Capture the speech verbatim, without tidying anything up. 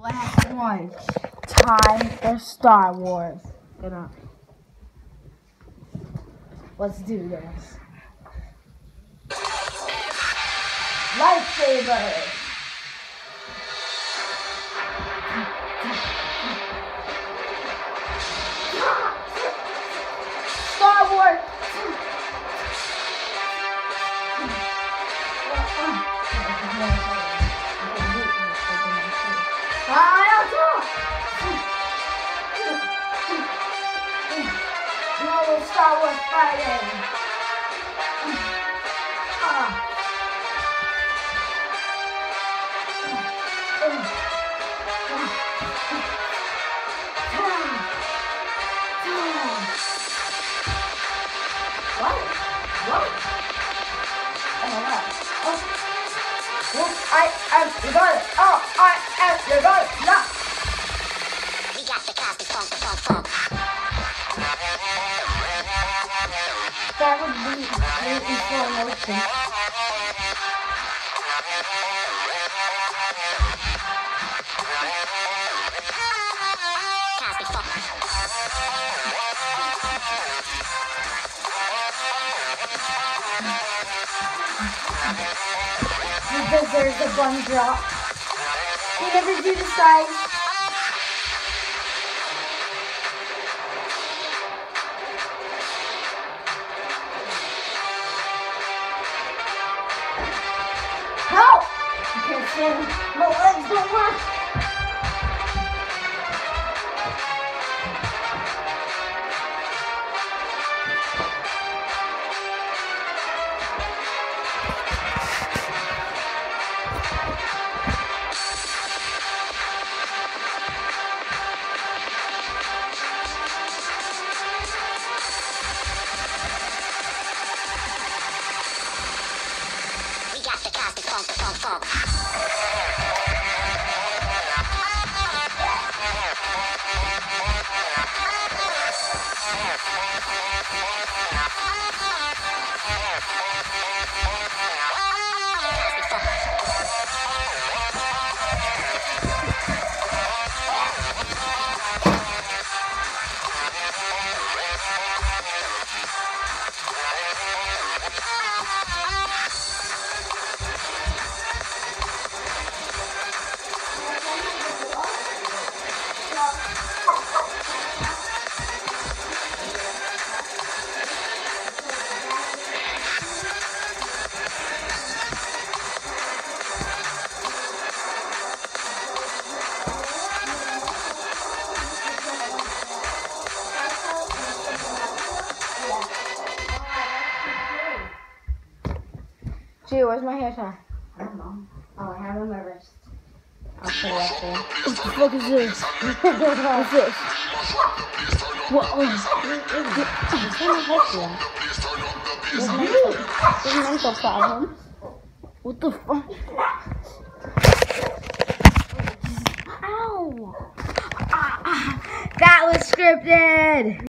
Last one. Time for Star Wars. Good enough. Let's do this. Lightsabers. Star Wars. No Star Wars fighting. Ah. What? What? Oh my god. Oh. Oh, I am you got it. Oh, I am you got it. No. We got the Cosby funk, the funk, funk. That would be really slow motion. Cosby funk. Because there's a bun drop. You never do the size. Help! I can't stand. My legs don't work. Funk, funk, funk. Gee, where's my hair tie? I don't know. Oh, I have it on my wrist. I'll put it up there. What the fuck is this? What's this? What? Oh, it's gonna help you. There's mental, there's mental problems. What the fuck? Ow! Ah, that was scripted!